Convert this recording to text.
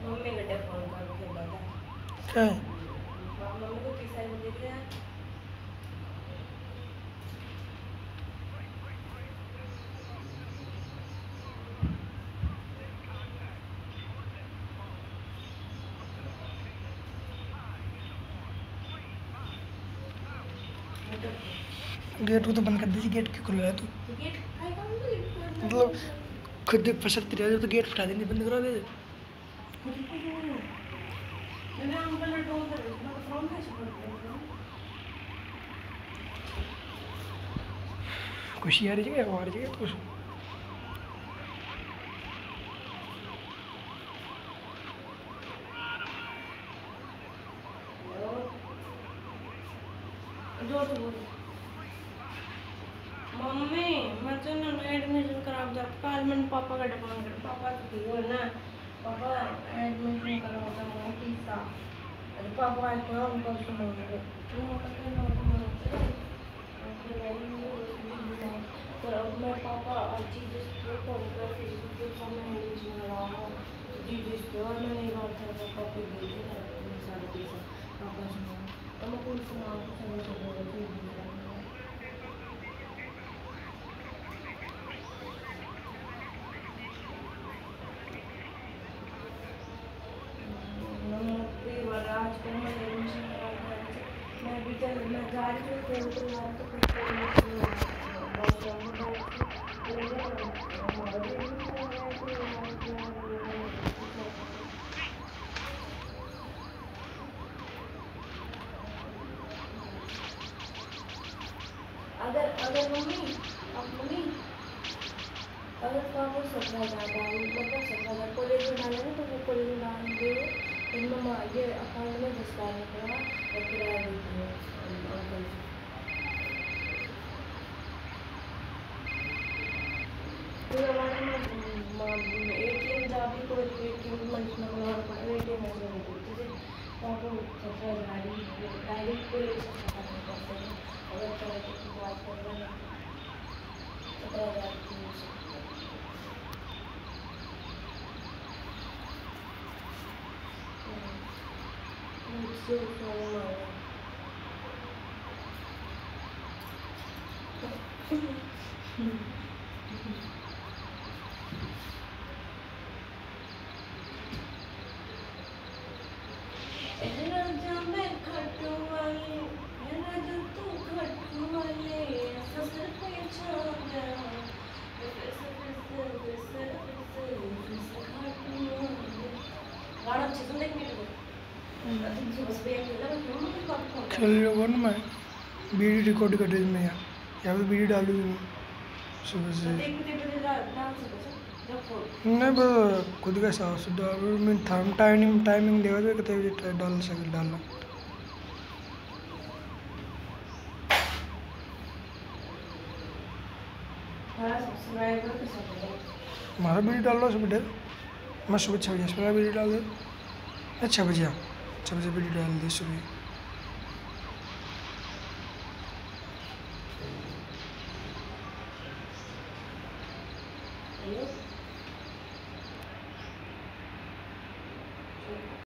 Mummy बेटे phone करके बता क्या है? मम्मी को किसा दे दिया गेट को तो बंद कर दीजिए, गेट क्यों खुल रहा है? तू गेट मतलब खुद फंसती रह तो गेट फटा देंगे, बंद करा दे। खुशी आ रही है, आ रही है कुछ। मम्मी मैं तो ना एडमिशन कराओ जा कल मैंने पापा का फोन कर पापा तो ठीक हो ना पापा एडमिशन कराओ जा मैं किसा अरे पापा आए तो उनको सुनो रे तुम पता ना तो मैं पापा आज जिस फोन कर फिर समय एडमिशन कराओ जी जिस पे और मैं नहीं बात कर पापा को दे दे सारे पैसे पापा सुनो तो मैं कौन सुना सब सब मैं जा रही हूँ तो अगर मम्मी अगर पापा 17,000 मतलब 17,000 कॉलेज में डाले ना तो वो कॉलेज में डाल दे फिर मम्मा ये अकाउंट में 10,000 रुपया और किराया देती है अंकल फिर हमारे में ATM जा भी कोई ATM मंचना में पड़ा ATM ऐसे नहीं देती थी पापा 17,000 डायरेक्ट कॉलेज से खाता करते हैं अगर तरह की बात कर रहे हैं 17,000 खेल रहे हो ना, मैं वीडियो रिकॉर्ड कर रही हूँ। मैं यहाँ पे वीडियो डालूँ मैं सुबह से नहीं बस खुद का साफ मैं टाइमिंग देगा तो कितने बजे डाल सके डालना हमारा वीडियो डाल लो सुबह डेल मैं सुबह 6 बजे मेरा वीडियो डाल दे 6 बजे वीडियो डाल दे सुबह